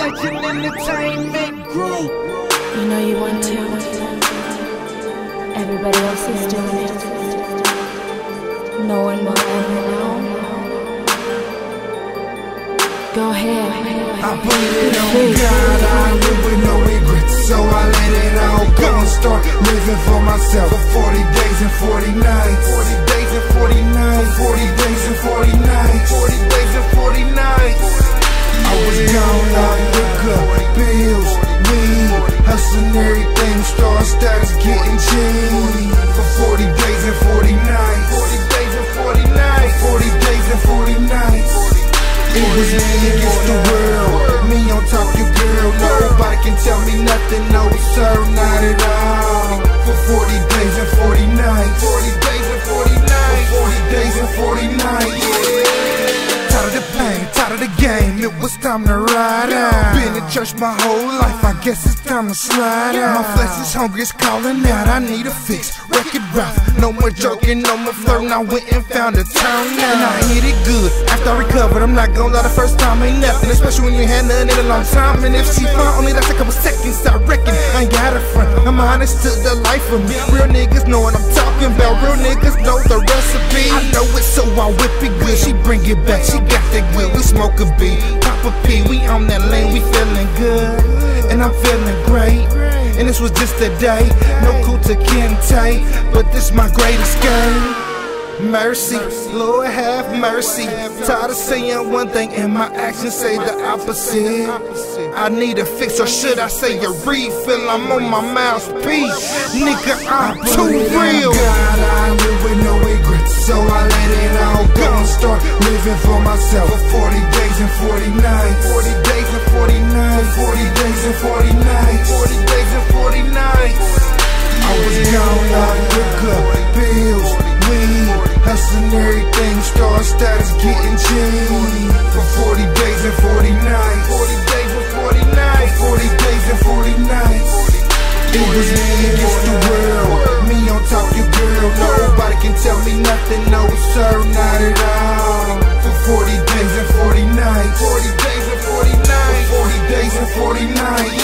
Legend Entertainment Group. You know you want to. Everybody else is doing it. No one will ever know. Go ahead. I put it on God, I live with no regrets, so I let it all go and start living for myself. For 40 days and 40 nights, 40 days and 40 nights, 40 days and 40 nights, 40 days and 40 nights. I was gone like liquor, bills, weed, hustling everything, star status getting cheap. For 40 days and 40 nights, 40 days and 40 nights, 40 days and 40 nights. It was me against the world, me on top of your girl. Nobody can tell me nothing, no sir, not at all. For 40 days and 40 nights, 40 days and 40 nights, 40 days and 40 nights. Tired of the pain, tired of the game, it was time to ride out. Been in church my whole life, I guess it's time to slide out. My flesh is hungry, it's calling out, I need a fix. Wreck it rough, no more joking, no more flirting. I went and found a turn now, and I hit it good. After I recovered, I'm not gonna lie, the first time ain't nothing, especially when you had nothing in a long time. And if she found only that's a couple seconds, I reckon I ain't got a friend. I'm honest to the life of me. Real niggas know what I'm talking about, real niggas know the recipe. I know it, so I whip it good. She bring it back, she got that good. We smoke a beat, pop a P, we on that lane, we feeling good, and I'm feeling great. And this was just a day, no Kuta Kente, but this my great escape. Mercy, Lord have mercy. Tired of saying one thing and my actions say the opposite. I need a fix, or should I say a refill? I'm on my mouthpiece, nigga, I'm too real. God, I live with no regrets, so I let it all go and start living for myself. For 40 days and 40 nights, 40 days and 40 nights, 40 days and 40 nights, 40 days and 40 nights. I was gone like liquor, bills, weed, hustling everything, star status getting cheap. For 40 days and 40 nights, 40 days and 40 nights, 40 days and 40 nights. It was me against the world, me on top of your girl. Nobody can tell me nothing, no sir, not at all. For 40 days and 40 nights, 40 days and 40 nights, 40 days and 40 nights.